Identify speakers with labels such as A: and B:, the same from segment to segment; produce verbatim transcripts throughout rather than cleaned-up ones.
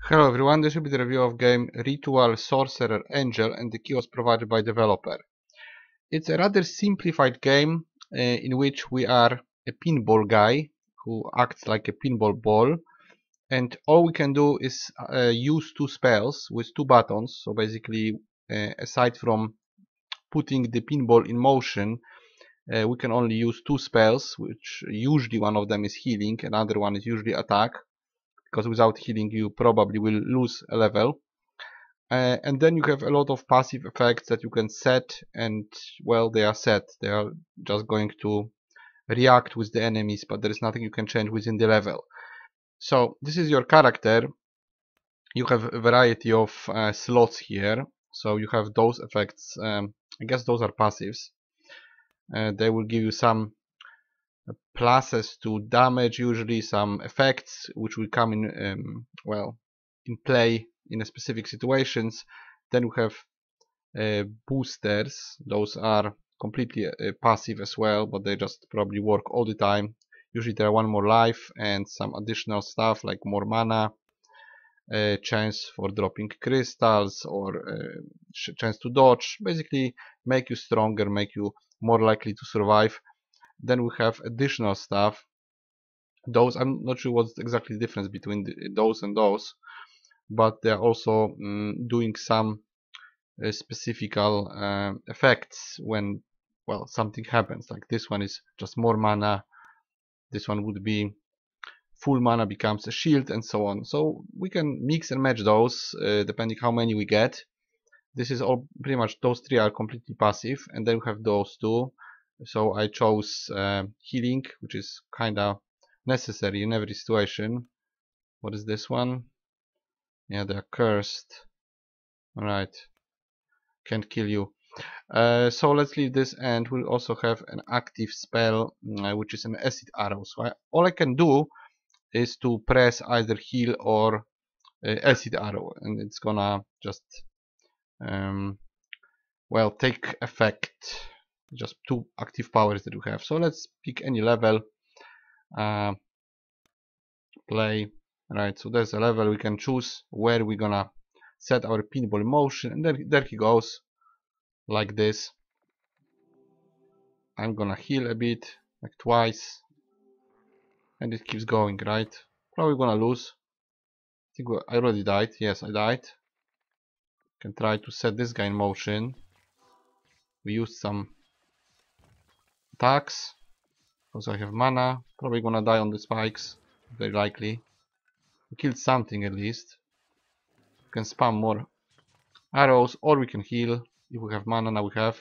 A: Hello everyone, this will be the review of game Ritual Sorcerer Angel, and the key was provided by developer. It's a rather simplified game uh, in which we are a pinball guy who acts like a pinball ball, and all we can do is uh, use two spells with two buttons. So basically, uh, aside from putting the pinball in motion, uh, we can only use two spells, which usually one of them is healing, another one is usually attack, because without healing you probably will lose a level. Uh, and then you have a lot of passive effects that you can set, and well, they are set. They are just going to react with the enemies, but there is nothing you can change within the level. So this is your character. You have a variety of uh, slots here. So you have those effects. Um, I guess those are passives. Uh, they will give you some pluses to damage, usually some effects which will come in um, well in play in a specific situations. Then we have uh, boosters. Those are completely uh, passive as well, but they just probably work all the time. Usually there are one more life and some additional stuff like more mana, uh, chance for dropping crystals, or uh, chance to dodge. Basically make you stronger, make you more likely to survive. Then we have additional stuff. Those, I'm not sure what's exactly the difference between the, those and those, but they're also um, doing some uh, specific uh, effects when, well, something happens. Like this one is just more mana, this one would be full mana becomes a shield, and so on. So we can mix and match those uh, depending how many we get. This is all pretty much, those three are completely passive, and then we have those two. So I chose uh, healing, which is kinda necessary in every situation. What is this one? Yeah, they're cursed. Alright, can't kill you. Uh, so let's leave this, and we'll also have an active spell, uh, which is an acid arrow. So I, all I can do is to press either heal or uh, acid arrow, and it's gonna just um, well take effect. Just two active powers that we have. So let's pick any level. Uh, play. Right, so there's a level we can choose where we're gonna set our pinball in motion, and then there he goes, like this. I'm gonna heal a bit, like twice, and it keeps going, right? Probably gonna lose. I think I already died. Yes, I died. Can try to set this guy in motion. We used some attacks because I have mana. Probably gonna die on the spikes, very likely. We killed something at least. We can spam more arrows, or we can heal if we have mana. Now we have.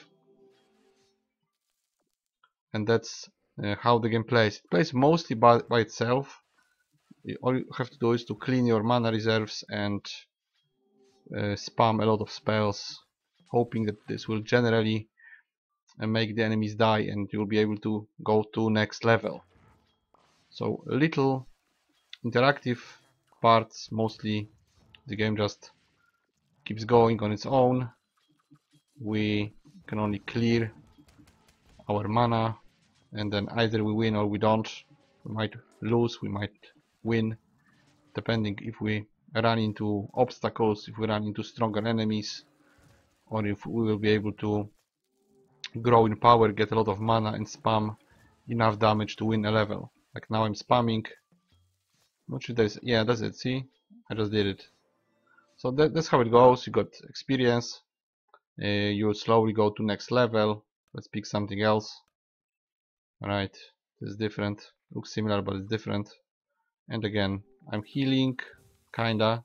A: And that's uh, how the game plays. It plays mostly by, by itself. All you have to do is to clean your mana reserves and uh, spam a lot of spells, hoping that this will generally uh, make the enemies die, and you'll be able to go to next level. So little interactive parts, mostly the game just keeps going on its own. We can only clear our mana, and then either we win or we don't. We might lose, we might win, depending if we run into obstacles, if we run into stronger enemies, or if we will be able to grow in power, get a lot of mana, and spam enough damage to win a level. Like now I'm spamming. Not sure there's, yeah, that's it. See, I just did it. So that, that's how it goes. You got experience. Uh, you'll slowly go to next level. Let's pick something else. Alright, this is different. Looks similar, but it's different. And again, I'm healing, kinda,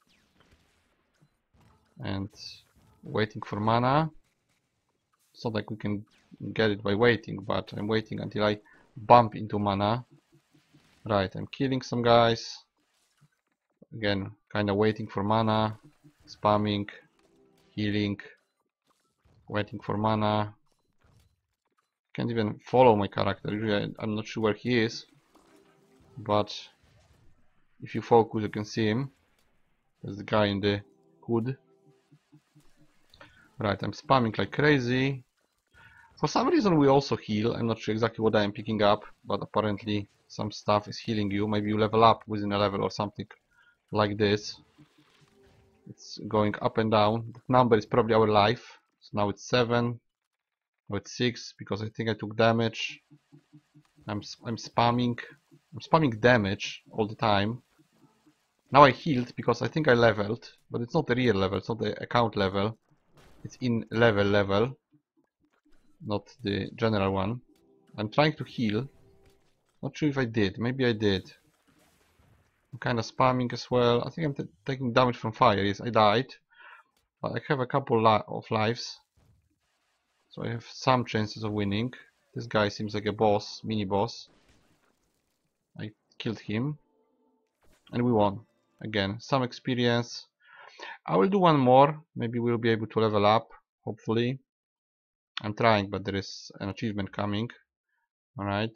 A: and waiting for mana. It's not like we can get it by waiting, but I'm waiting until I bump into mana. Right, I'm killing some guys. Again, kinda waiting for mana, spamming, healing, waiting for mana. Can't even follow my character. Usually I'm not sure where he is, but if you focus you can see him. There's the guy in the hood. Right, I'm spamming like crazy. For some reason we also heal. I'm not sure exactly what I am picking up, but apparently some stuff is healing you. Maybe you level up within a level or something like this. It's going up and down. That number is probably our life. So now it's seven. Now it's six because I think I took damage. I'm I'm spamming. I'm spamming damage all the time. Now I healed because I think I leveled, but it's not the real level. It's not the account level. It's in level level, not the general one. I'm trying to heal. Not sure if I did. Maybe I did. I'm kind of spamming as well. I think I'm t taking damage from fire. Yes, I died. But I have a couple li of lives. So I have some chances of winning. This guy seems like a boss, mini boss. I killed him. And we won. Again, some experience. I will do one more. Maybe we'll be able to level up. Hopefully. I'm trying, but there is an achievement coming. Alright.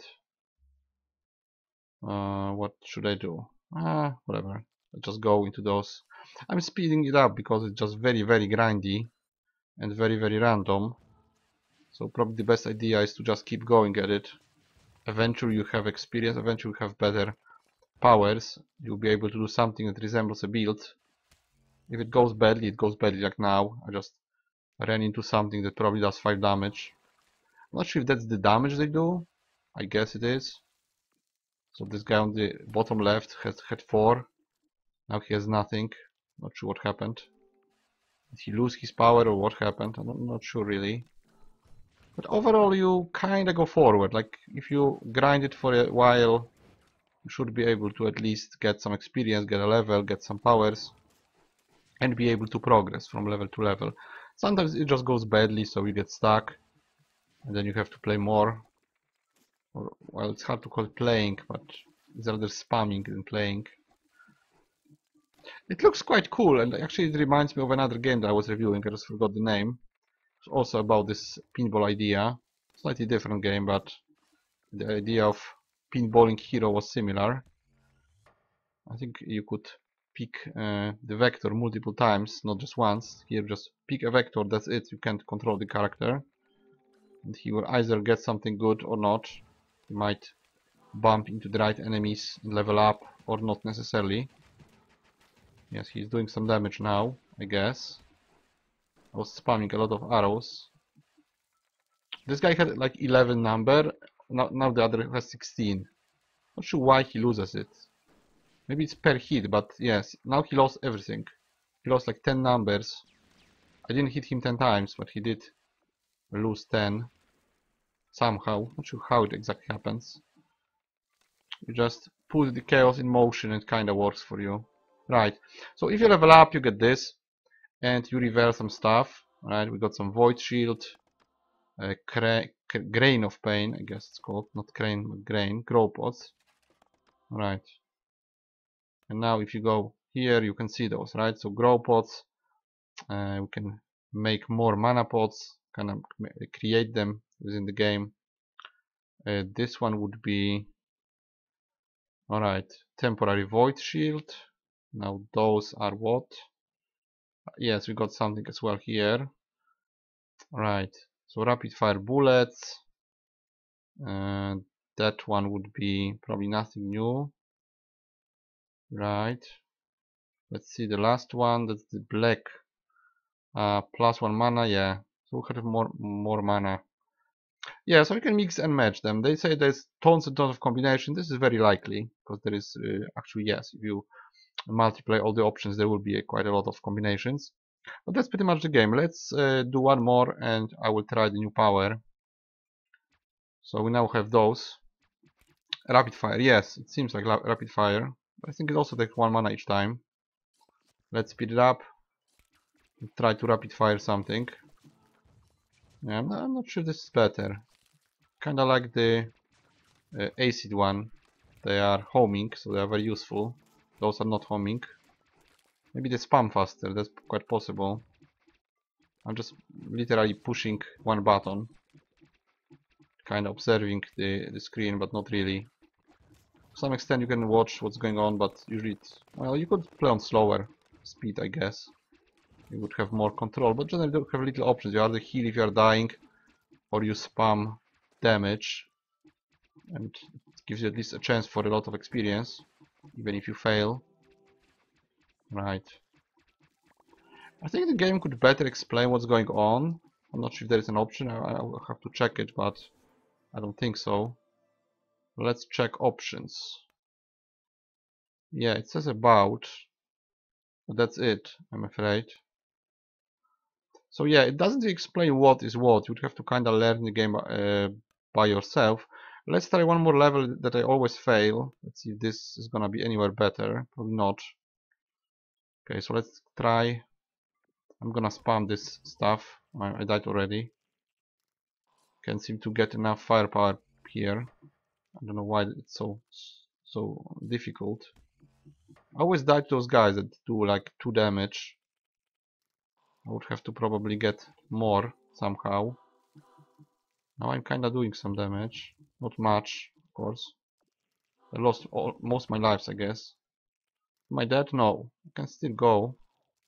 A: Uh, what should I do? Ah, whatever. I'll just go into those. I'm speeding it up because it's just very, very grindy and very, very random. So probably the best idea is to just keep going at it. Eventually you have experience, eventually you have better powers. You'll be able to do something that resembles a build. If it goes badly, it goes badly, like now. I just ran into something that probably does five damage. I'm not sure if that's the damage they do. I guess it is. So this guy on the bottom left has had four. Now he has nothing. Not sure what happened. Did he lose his power or what happened? I'm not sure really. But overall you kinda go forward. Like if you grind it for a while, you should be able to at least get some experience, get a level, get some powers, and be able to progress from level to level. Sometimes it just goes badly, so you get stuck, and then you have to play more. Or, well, it's hard to call it playing, but it's rather spamming than playing. It looks quite cool, and actually it reminds me of another game that I was reviewing. I just forgot the name. It's also about this pinball idea. Slightly different game, but the idea of pinballing hero was similar. I think you could pick uh, the vector multiple times, not just once. Here just pick a vector, that's it. You can't control the character. And he will either get something good or not. He might bump into the right enemies and level up, or not necessarily. Yes, he's doing some damage now, I guess. I was spamming a lot of arrows. This guy had like eleven number, now, now the other has sixteen. Not sure why he loses it. Maybe it's per hit, but yes, now he lost everything. He lost like ten numbers. I didn't hit him ten times, but he did lose ten. Somehow. Not sure how it exactly happens. You just put the chaos in motion and it kinda works for you. Right. So if you level up, you get this. And you reveal some stuff. Right, we got some void shield. Uh, grain of pain, I guess it's called. Not crane, but grain. Grow pots. Right. And now if you go here, you can see those, right? So grow pots. Uh, we can make more mana pots. Kind of create them within the game. Uh, this one would be, alright, temporary void shield. Now those are what? Yes, we got something as well here. Right, so rapid fire bullets. And that one would be probably nothing new. Right. Let's see the last one. That's the black. Uh, plus one mana. Yeah. So we have more more mana. Yeah, so you can mix and match them. They say there's tons and tons of combinations. This is very likely because there is uh, actually, yes, if you multiply all the options, there will be a, quite a lot of combinations. But that's pretty much the game. Let's uh, do one more and I will try the new power. So we now have those. Rapid fire, yes, it seems like rapid fire. I think it also takes one mana each time. Let's speed it up. Try to rapid fire something. Yeah, I'm not, I'm not sure this is better. Kinda like the uh, acid one. They are homing, so they are very useful. Those are not homing. Maybe they spam faster, that's quite possible. I'm just literally pushing one button. Kinda observing the, the screen, but not really. To some extent you can watch what's going on, but usually it's... Well, you could play on slower speed, I guess. You would have more control, but generally you have little options. You either heal if you are dying, or you spam damage. And it gives you at least a chance for a lot of experience, even if you fail. Right. I think the game could better explain what's going on. I'm not sure if there is an option. I, I will have to check it, but I don't think so. Let's check options. Yeah, it says about, but that's it, I'm afraid. So yeah, it doesn't explain what is what. You'd have to kind of learn the game uh, by yourself. Let's try one more level that I always fail. Let's see if this is gonna be anywhere better. Probably not. Okay, so let's try. I'm gonna spam this stuff. I, I died already. Can't seem to get enough firepower here. I don't know why it's so so difficult. I always die to those guys that do like two damage. I would have to probably get more somehow. Now I'm kinda doing some damage. Not much, of course. I lost all, most of my lives, I guess. Am I dead? No. I can still go.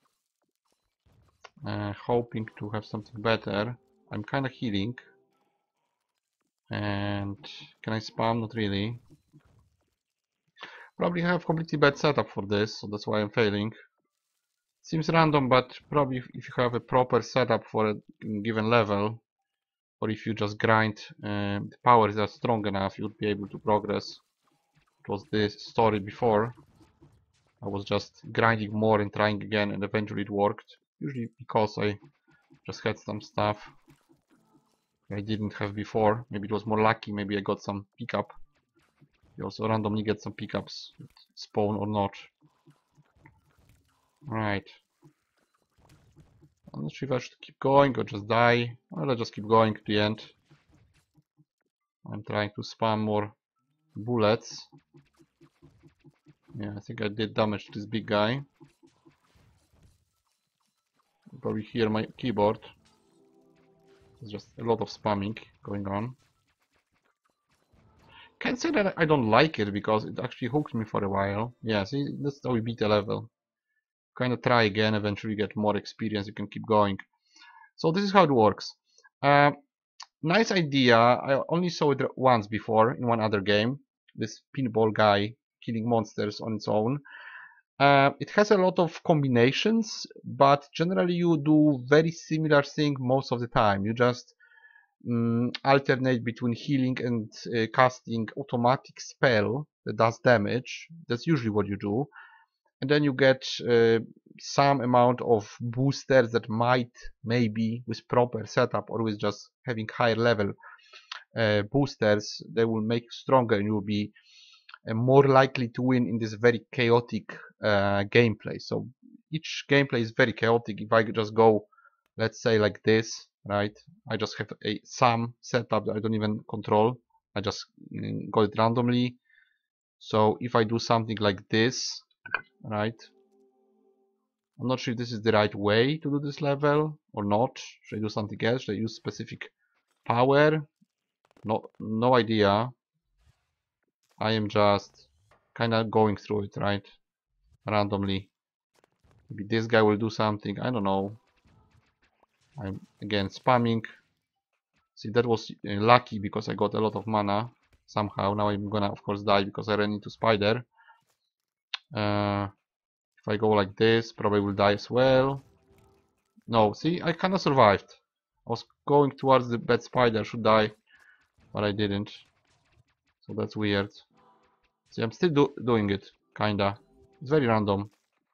A: Uh, hoping to have something better. I'm kinda healing. And can I spam? Not really. Probably have completely bad setup for this, so that's why I'm failing. Seems random, but probably if you have a proper setup for a given level, or if you just grind, uh, the powers are strong enough, you'll be able to progress. It was this story before. I was just grinding more and trying again, and eventually it worked. Usually because I just had some stuff I didn't have before. Maybe it was more lucky, maybe I got some pickup. You also randomly get some pickups, spawn or not. Right. I'm not sure if I should keep going or just die. Well, I'll just keep going to the end. I'm trying to spam more bullets. Yeah, I think I did damage to this big guy. You probably hear my keyboard. There's just a lot of spamming going on. Can't say that I don't like it because it actually hooked me for a while. Yeah, see, that's how we beat a level. Kind of try again, eventually get more experience, you can keep going. So this is how it works. Uh, nice idea. I only saw it once before in one other game. This pinball guy killing monsters on its own. Uh, it has a lot of combinations, but generally you do very similar thing most of the time. You just um, alternate between healing and uh, casting automatic spell that does damage. That's usually what you do. And then you get uh, some amount of boosters that might, maybe with proper setup or with just having higher level uh, boosters, they will make you stronger and you will be uh, more likely to win in this very chaotic uh, gameplay. So each gameplay is very chaotic. If I could just go, let's say like this, right? I just have a some setup that I don't even control. I just mm, got it randomly. So if I do something like this, right? I'm not sure if this is the right way to do this level or not. Should I do something else? Should I use specific power? No, no idea. I am just kind of going through it, right? Randomly. Maybe this guy will do something. I don't know. I'm again spamming. See, that was uh, lucky because I got a lot of mana somehow. Now I'm gonna, of course, die because I ran into spider. Uh, if I go like this, probably will die as well. No, see, I kind of survived. I was going towards the bad spider, should die, but I didn't. So that's weird. See, I'm still do doing it, kinda. It's very random.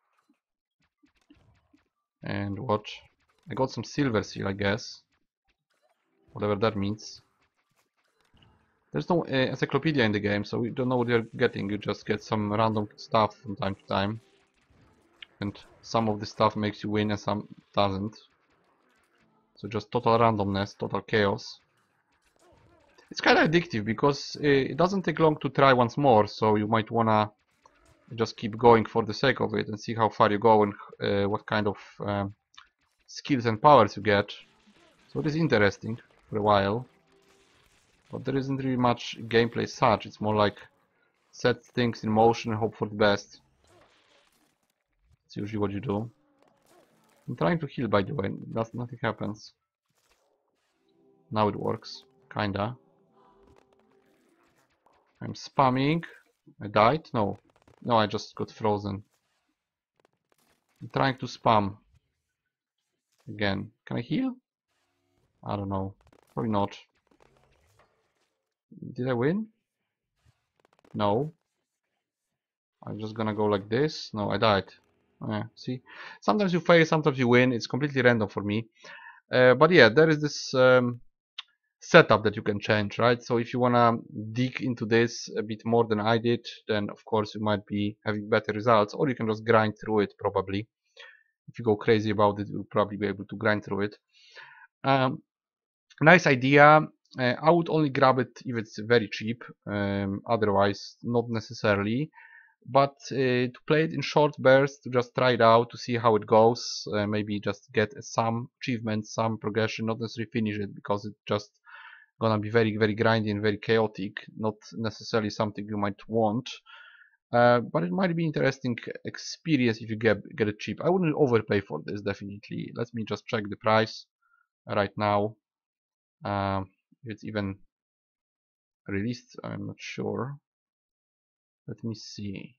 A: And watch. I got some silver seal, I guess. Whatever that means. There's no uh, encyclopedia in the game, so you don't know what you're getting. You just get some random stuff from time to time. And some of the stuff makes you win and some doesn't. So just total randomness, total chaos. It's kind of addictive because uh, it doesn't take long to try once more, so you might wanna just keep going for the sake of it and see how far you go and uh, what kind of um, skills and powers you get. So it is interesting for a while, but there isn't really much gameplay such. It's more like set things in motion and hope for the best. It's usually what you do. I'm trying to heal, by the way. That's, nothing happens. Now it works, kinda. I'm spamming. I died? No. No, I just got frozen. I'm trying to spam. Again, can I heal? I don't know. Probably not. Did I win? No. I'm just gonna go like this. No, I died. Yeah, see? Sometimes you fail, sometimes you win. It's completely random for me. Uh, but yeah, there is this um, setup that you can change, right? So if you wanna dig into this a bit more than I did, then of course you might be having better results, or you can just grind through it probably. If you go crazy about it, you'll probably be able to grind through it. Um, nice idea. Uh, I would only grab it if it's very cheap. Um, otherwise, not necessarily. But uh, to play it in short bursts, to just try it out, to see how it goes, uh, maybe just get some achievements, some progression, not necessarily finish it, because it's just gonna be very, very grindy and very chaotic, not necessarily something you might want. Uh, but it might be interesting experience if you get get it cheap. I wouldn't overpay for this, definitely. Let me just check the price right now. Um, if it's even released, I'm not sure. Let me see.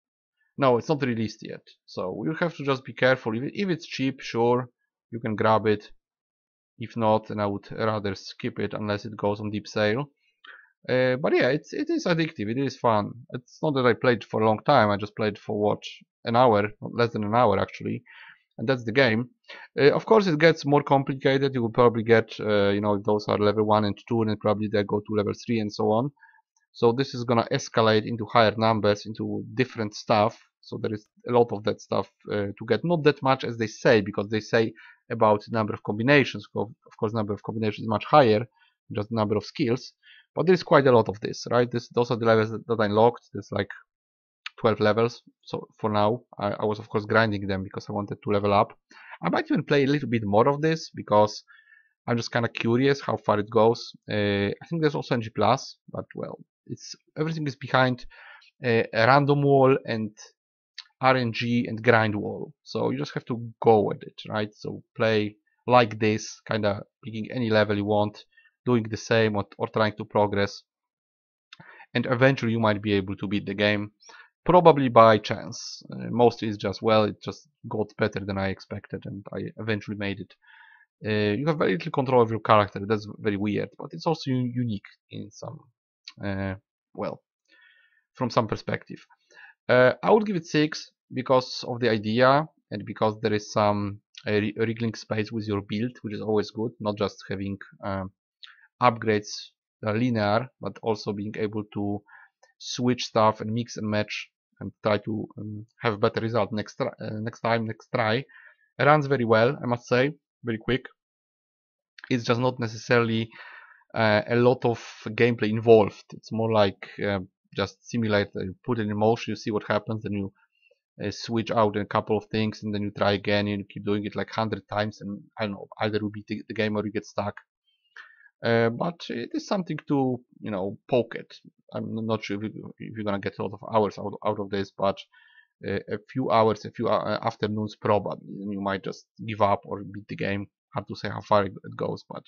A: No, it's not released yet. So you have to just be careful. If, if it's cheap, sure, you can grab it. If not, then I would rather skip it unless it goes on deep sale. Uh, but yeah, it's it is addictive. It is fun. It's not that I played for a long time. I just played for what, an hour, less than an hour actually, and that's the game. Uh, of course, it gets more complicated. You will probably get, uh, you know, those are level one and two, and probably they go to level three and so on. So this is gonna escalate into higher numbers, into different stuff. So there is a lot of that stuff uh, to get. Not that much as they say, because they say about the number of combinations. Of course, number of combinations is much higher, just number of skills. But there's quite a lot of this, right? This, those are the levels that, that I unlocked. There's like twelve levels. So for now, I, I was of course grinding them because I wanted to level up. I might even play a little bit more of this because I'm just kind of curious how far it goes. Uh, I think there's also N G plus, but well, it's everything is behind uh, a random wall and R N G and grind wall. So you just have to go with it, right? So play like this, kind of picking any level you want, doing the same or, or trying to progress, and eventually you might be able to beat the game, probably by chance. Uh, mostly it's just, well, it just got better than I expected, and I eventually made it. Uh, you have very little control of your character. That's very weird, but it's also unique in some, uh, well, from some perspective. Uh, I would give it six because of the idea and because there is some uh, wriggling space with your build, which is always good. Not just having um, upgrades that are linear, but also being able to switch stuff and mix and match and try to um, have a better result next uh, next time, next try. It runs very well, I must say, very quick. It's just not necessarily uh, a lot of gameplay involved. It's more like uh, just simulate, uh, put it in motion, you see what happens, then you uh, switch out a couple of things, and then you try again, and you keep doing it like a hundred times, and I don't know, either you beat the, the game or you get stuck. Uh, but it is something to, you know, poke at. I'm not sure if, you, if you're gonna get a lot of hours out, out of this, but uh, a few hours, a few uh, afternoons probably, and you might just give up or beat the game. Hard to say how far it, it goes, but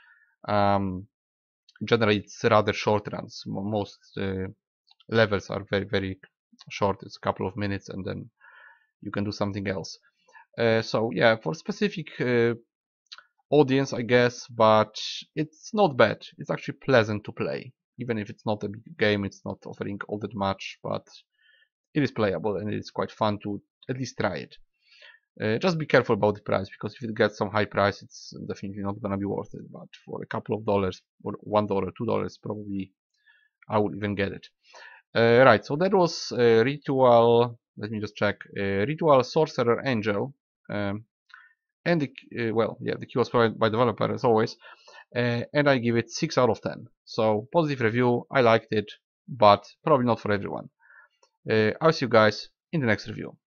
A: um, generally it's rather short runs. Most uh, levels are very very short. It's a couple of minutes, and then you can do something else. Uh, so yeah, for specific uh, audience, I guess, but it's not bad. It's actually pleasant to play, even if it's not a big game. It's not offering all that much, but it is playable and it is quite fun to at least try it. Uh, just be careful about the price, because if it gets some high price, it's definitely not gonna be worth it. But for a couple of dollars, or one dollar, two dollars, probably I would even get it. Uh, right, so that was uh, Ritual. Let me just check. Uh, Ritual Sorcerer Angel, um, and the, uh, well, yeah, the key was provided by developer as always, uh, and I give it six out of ten. So positive review. I liked it, but probably not for everyone. Uh, I'll see you guys in the next review.